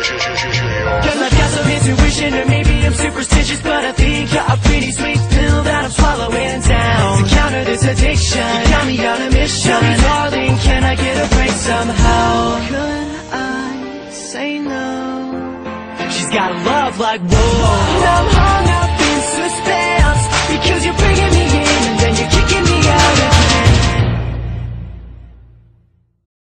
Cause I've got some intuition, or maybe I'm superstitious, but I think you're a pretty sweet pill that I'm swallowing down to counter this addiction. You got me on a mission. Tell me, darling, can I get a break somehow? Could I say no? She's got a love like whoa. I'm